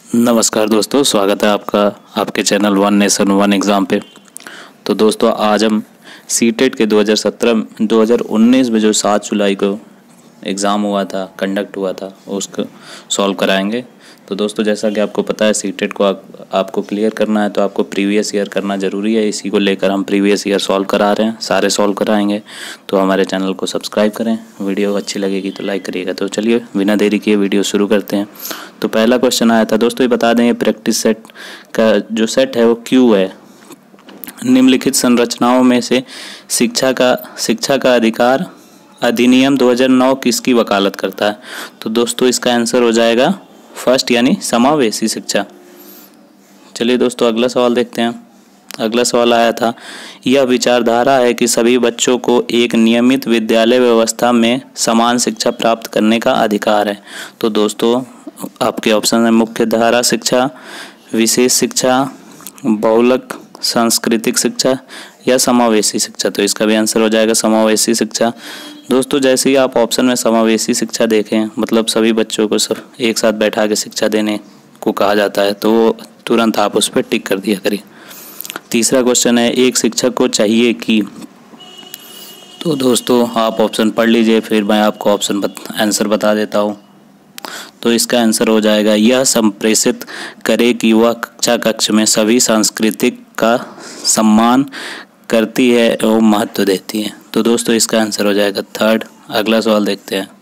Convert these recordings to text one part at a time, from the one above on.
नमस्कार दोस्तों, स्वागत है आपका आपके channel one nation one exam पे। तो दोस्तों आज हम सीटेट के 2019 में जो 7 जुलाई को एग्ज़ाम हुआ था, कंडक्ट हुआ था, उसको सॉल्व कराएंगे। तो दोस्तों जैसा कि आपको पता है सीटेट को आपको क्लियर करना है तो आपको प्रीवियस ईयर करना ज़रूरी है। इसी को लेकर हम प्रीवियस ईयर सॉल्व करा रहे हैं, सारे सॉल्व कराएंगे। तो हमारे चैनल को सब्सक्राइब करें, वीडियो अच्छी लगेगी तो लाइक करिएगा। तो चलिए बिना देरी किए वीडियो शुरू करते हैं। तो पहला क्वेश्चन आया था दोस्तों, ये बता दें प्रैक्टिस सेट का जो सेट है वो क्यू है। निम्नलिखित संरचनाओं में से शिक्षा का अधिकार अधिनियम 2009 किसकी वकालत करता है? तो दोस्तों इसका आंसर हो जाएगा फर्स्ट, यानी समावेशी शिक्षा। चलिए दोस्तों अगला सवाल देखते हैं। अगला सवाल आया था, यह विचारधारा है कि सभी बच्चों को एक नियमित विद्यालय व्यवस्था में समान शिक्षा प्राप्त करने का अधिकार है। तो दोस्तों आपके ऑप्शन है मुख्य धारा शिक्षा, विशेष शिक्षा, बहुलक सांस्कृतिक शिक्षा या समावेशी शिक्षा। तो इसका भी आंसर हो जाएगा समावेशी शिक्षा। दोस्तों जैसे ही आप ऑप्शन में समावेशी शिक्षा देखें, मतलब सभी बच्चों को सब एक साथ बैठा के शिक्षा देने को कहा जाता है, तो तुरंत आप उस पर टिक कर दिया करिए। तीसरा क्वेश्चन है, एक शिक्षक को चाहिए कि। तो दोस्तों आप ऑप्शन पढ़ लीजिए, फिर मैं आपको आंसर बता देता हूँ। तो इसका आंसर हो जाएगा, यह संप्रेषित करे कि वह कक्षा में सभी सांस्कृतिक का सम्मान करती है एवं महत्व देती है। तो दोस्तों इसका आंसर हो जाएगा थर्ड। अगला सवाल देखते हैं।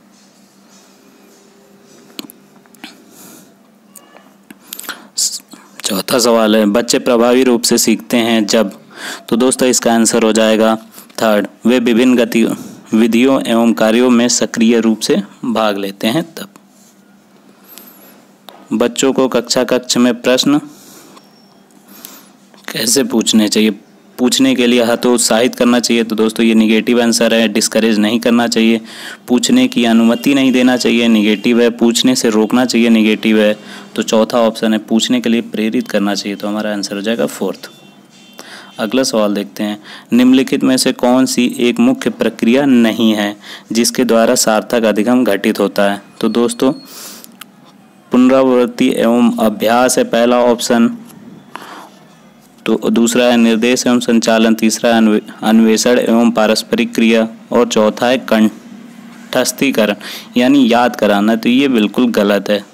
चौथा सवाल है, बच्चे प्रभावी रूप से सीखते हैं जब। तो दोस्तों इसका आंसर हो जाएगा थर्ड, वे विभिन्न गतिविधियों एवं कार्यों में सक्रिय रूप से भाग लेते हैं तब। बच्चों को कक्ष में प्रश्न कैसे पूछने चाहिए? पूछने के लिए हतोत्साहित करना चाहिए। तो दोस्तों ये निगेटिव आंसर है। डिस्करेज नहीं करना चाहिए, पूछने की अनुमति नहीं देना चाहिए, निगेटिव है। पूछने से रोकना चाहिए, निगेटिव है। तो चौथा ऑप्शन है पूछने के लिए प्रेरित करना चाहिए। तो हमारा आंसर हो जाएगा फोर्थ। अगला सवाल देखते हैं, निम्नलिखित में से कौन सी एक मुख्य प्रक्रिया नहीं है जिसके द्वारा सार्थक अधिगम घटित होता है? तो दोस्तों पुनरावृत्ति एवं अभ्यास है पहला ऑप्शन, तो दूसरा है निर्देश एवं संचालन, तीसरा है अन्वेषण एवं पारस्परिक क्रिया, और चौथा है कंठस्थीकरण यानी याद कराना। तो ये बिल्कुल गलत है।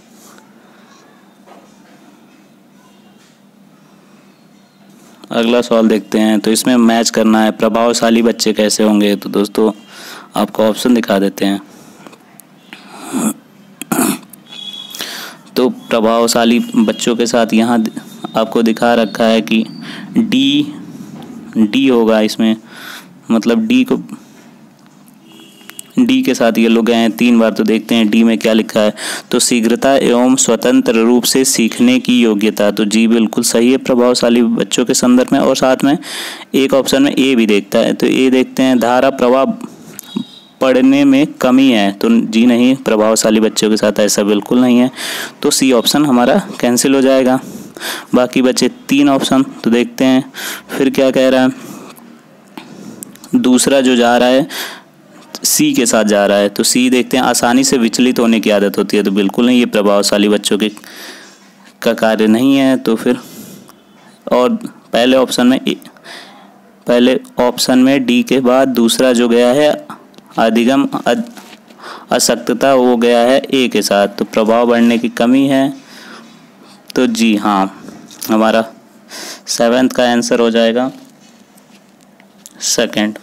अगला सवाल देखते हैं। तो इसमें मैच करना है प्रभावशाली बच्चे कैसे होंगे। तो दोस्तों आपको ऑप्शन दिखा देते हैं। तो प्रभावशाली बच्चों के साथ यहाँ आपको दिखा रखा है कि डी होगा इसमें, मतलब डी के साथ ये लोग गए हैं 3 बार। तो देखते हैं डी में क्या लिखा है। तो शीघ्रता एवं स्वतंत्र रूप से सीखने की योग्यता। तो जी बिल्कुल सही है प्रभावशाली बच्चों के संदर्भ में। और साथ में एक ऑप्शन में ए भी देखता है। तो ए देखते हैं धारा प्रवाह पढ़ने में कमी है। तो जी नहीं, प्रभावशाली बच्चों के साथ ऐसा बिल्कुल नहीं है। तो सी ऑप्शन हमारा कैंसिल हो जाएगा। बाकी बचे 3 ऑप्शन। तो देखते हैं फिर क्या कह रहा है। दूसरा जो जा रहा है सी के साथ जा रहा है। तो सी देखते हैं आसानी से विचलित होने की आदत होती है। तो बिल्कुल नहीं, ये प्रभावशाली बच्चों के का कार्य नहीं है। तो फिर और पहले ऑप्शन में डी के बाद दूसरा जो गया है अधिगम अशक्तता, वो गया है ए के साथ। तो प्रभाव बढ़ने की कमी है। तो जी हाँ, हमारा 7th का आंसर हो जाएगा सेकंड।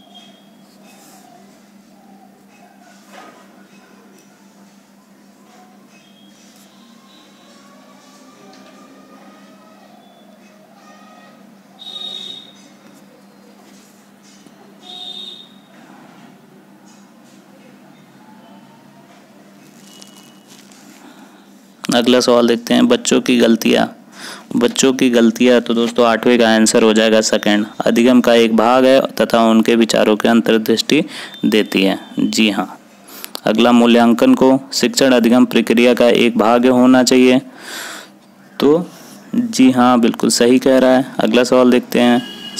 अगला सवाल देखते हैं, बच्चों की गलतियाँ। तो दोस्तों 8वें का आंसर हो जाएगा सेकंड। अधिगम का एक भाग है तथा उनके विचारों के अंतर्दृष्टि देती है। जी हाँ। अगला मूल्यांकन को शिक्षण अधिगम प्रक्रिया का एक भाग होना चाहिए। तो जी हाँ बिल्कुल सही कह रहा है। अगला सवाल देखते हैं,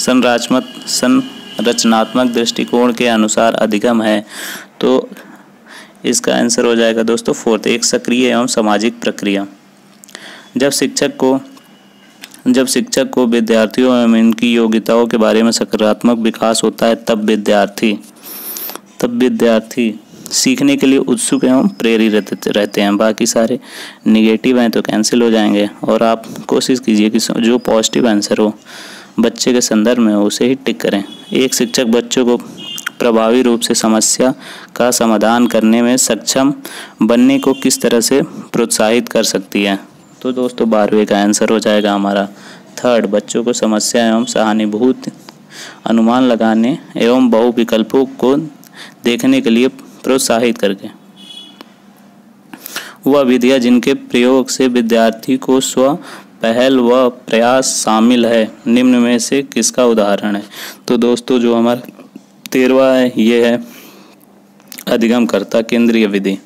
संरचनात्मक दृष्टिकोण के अनुसार अधिगम है। तो इसका आंसर हो जाएगा दोस्तों 4th, एक सक्रिय एवं सामाजिक प्रक्रिया। जब शिक्षक को विद्यार्थियों एवं इनकी योग्यताओं के बारे में सकारात्मक विकास होता है तब विद्यार्थी सीखने के लिए उत्सुक एवं प्रेरित रहते हैं। बाकी सारे निगेटिव हैं तो कैंसिल हो जाएंगे। और आप कोशिश कीजिए कि जो पॉजिटिव आंसर हो बच्चे के संदर्भ में उसे ही टिक करें। एक शिक्षक बच्चों को प्रभावी रूप से समस्या का समाधान करने में सक्षम बनने को किस तरह से प्रोत्साहित कर सकती है? तो दोस्तों 12वें का आंसर हो जाएगा हमारा थर्ड, बच्चों को समस्या एवं सहानुभूति, अनुमान लगाने एवं बहु विकल्पों को देखने के लिए प्रोत्साहित करके। वह विधियाँ जिनके प्रयोग से विद्यार्थी को स्व पहल व प्रयास शामिल है, निम्न में से किसका उदाहरण है? तो दोस्तों जो हमारा 13वां है ये है अधिगमकर्ता केंद्रीय विधि।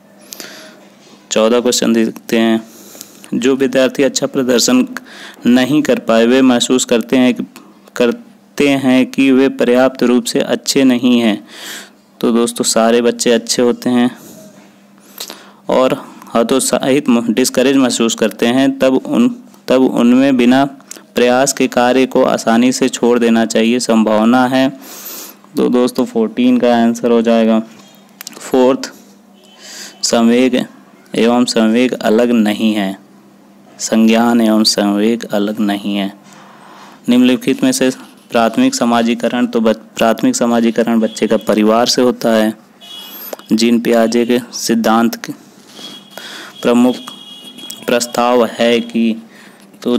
14 क्वेश्चन देखते हैं। जो विद्यार्थी अच्छा प्रदर्शन नहीं कर पाए वे महसूस करते हैं कि वे पर्याप्त रूप से अच्छे नहीं हैं। तो दोस्तों सारे बच्चे अच्छे होते हैं और हतोत्साहित डिस्करेज महसूस करते हैं, तब उनमें बिना प्रयास के कार्य को आसानी से छोड़ देना चाहिए संभावना है। तो दोस्तों 14 का आंसर हो जाएगा फोर्थ, संवेग एवं संवेग अलग नहीं है, संज्ञान एवं संवेग अलग नहीं है। निम्नलिखित में से प्राथमिक समाजीकरण बच्चे का परिवार से होता है। जीन पियाजे के सिद्धांत के प्रमुख प्रस्ताव है कि तो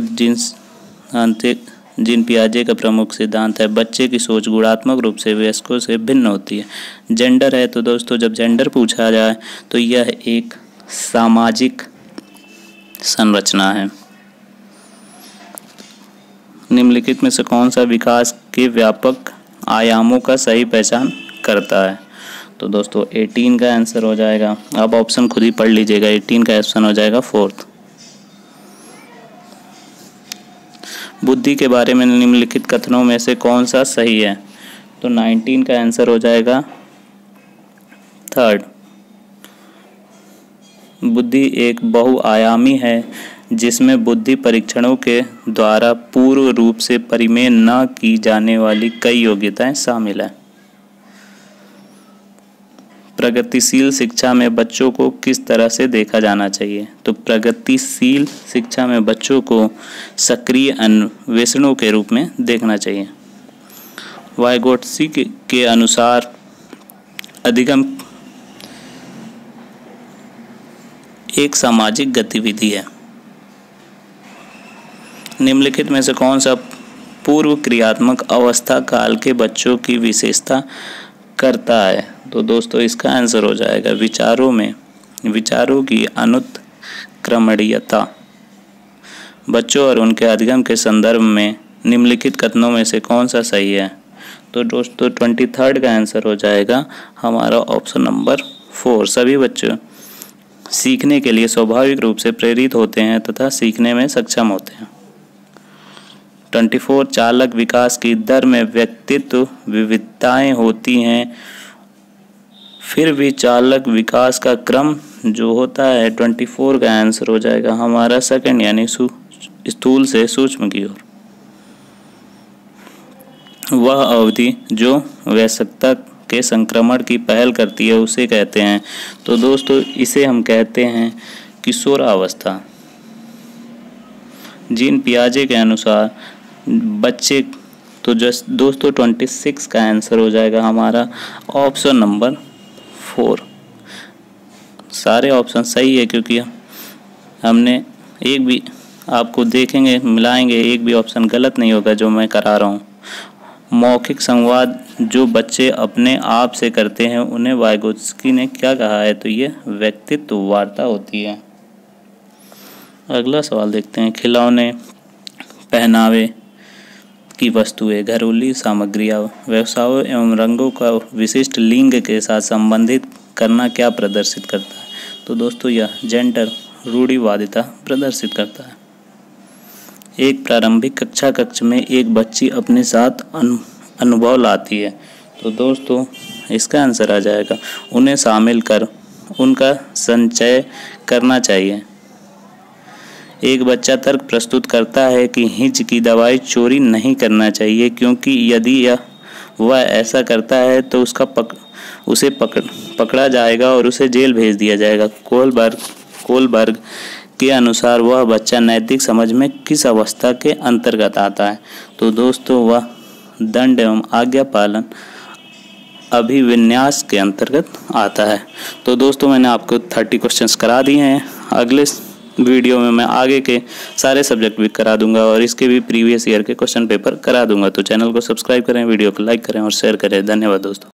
जीन पियाजे का प्रमुख सिद्धांत है बच्चे की सोच गुणात्मक रूप से वयस्कों से भिन्न होती है। जेंडर है तो दोस्तों जब जेंडर पूछा जाए तो यह एक सामाजिक संरचना है। निम्नलिखित में से कौन सा विकास के व्यापक आयामों का सही पहचान करता है? तो दोस्तों 18 का आंसर हो जाएगा, आप ऑप्शन खुद ही पढ़ लीजिएगा, 18 का ऑप्शन हो जाएगा फोर्थ। बुद्धि के बारे में निम्नलिखित कथनों में से कौन सा सही है? तो 19 का आंसर हो जाएगा थर्ड। बुद्धि एक बहुआयामी है जिसमें बुद्धि परीक्षणों के द्वारा पूर्व रूप से परिमेय न की जाने वाली कई योग्यताएं शामिल हैं। प्रगतिशील शिक्षा में बच्चों को किस तरह से देखा जाना चाहिए? तो प्रगतिशील शिक्षा में बच्चों को सक्रिय अन्वेषणों के रूप में देखना चाहिए। वाइगोट्स्की के अनुसार अधिगम एक सामाजिक गतिविधि है। निम्नलिखित में से कौन सा पूर्व क्रियात्मक अवस्था काल के बच्चों की विशेषता करता है? तो दोस्तों इसका आंसर हो जाएगा विचारों की अनुत्क्रमणीयता। बच्चों और उनके अधिगम के संदर्भ में निम्नलिखित कथनों में से कौन सा सही है? तो दोस्तों 23 का आंसर हो जाएगा हमारा ऑप्शन नंबर 4। सभी बच्चे सीखने के लिए स्वाभाविक रूप से प्रेरित होते हैं तथा सीखने में सक्षम होते हैं। 24 चालक विकास की दर में व्यक्तित्व विविधताएं होती हैं, फिर भी चालक विकास का क्रम जो होता है 24 का आंसर हो जाएगा हमारा सेकंड, यानी स्थूल से सूक्ष्म की ओर। वह अवधि जो वयस्कता के संक्रमण की पहल करती है उसे कहते हैं। तो दोस्तों इसे हम कहते हैं किशोरावस्था। जीन पियाजे के अनुसार बच्चे तो दोस्तों 26 का आंसर हो जाएगा हमारा ऑप्शन नंबर 4। सारे ऑप्शन सही है क्योंकि हमने एक भी आपको देखेंगे मिलाएंगे, एक भी ऑप्शन गलत नहीं होगा जो मैं करा रहा हूँ। मौखिक संवाद जो बच्चे अपने आप से करते हैं उन्हें वाइगोत्स्की ने क्या कहा है? तो ये व्यक्तित्व वार्ता होती है। अगला सवाल देखते हैं। खिलौने, पहनावे की वस्तुएं, घरेलू सामग्रियां, व्यवसायों एवं रंगों का विशिष्ट लिंग के साथ संबंधित करना क्या प्रदर्शित करता है? तो दोस्तों यह जेंडर रूढ़िवादिता प्रदर्शित करता है। एक प्रारंभिक कक्ष में एक बच्ची अपने साथ अनुभव लाती है। तो दोस्तों इसका आंसर आ जाएगा उन्हें शामिल कर उनका संचय करना चाहिए। एक बच्चा तर्क प्रस्तुत करता है कि हिज की दवाई चोरी नहीं करना चाहिए, क्योंकि यदि वह ऐसा करता है तो उसे पकड़ा जाएगा और उसे जेल भेज दिया जाएगा। कोलबर्ग के अनुसार वह बच्चा नैतिक समझ में किस अवस्था के अंतर्गत आता है? तो दोस्तों वह दंड एवं आज्ञा पालन अभिविन्यास के अंतर्गत आता है। तो दोस्तों मैंने आपको 30 क्वेश्चंस करा दिए हैं। अगले वीडियो में मैं आगे के सारे सब्जेक्ट भी करा दूंगा और इसके भी प्रीवियस ईयर के क्वेश्चन पेपर करा दूंगा। तो चैनल को सब्सक्राइब करें, वीडियो को लाइक करें और शेयर करें। धन्यवाद दोस्तों।